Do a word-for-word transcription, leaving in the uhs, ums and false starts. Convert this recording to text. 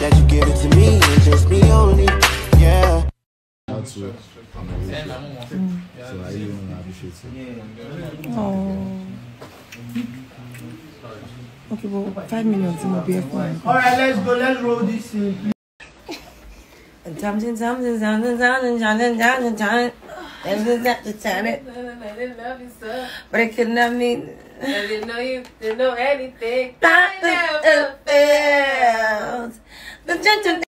that you give it to me and just me only. Yeah. Mm. So I really want to appreciate it. Oh. Okay, well, five million to be a phone. All right, let's go. Let's roll this scene. Something, something, something, something, something, something, something. And then that the time it. But I could not mean. I didn't know you didn't know anything. I never felt the gentle.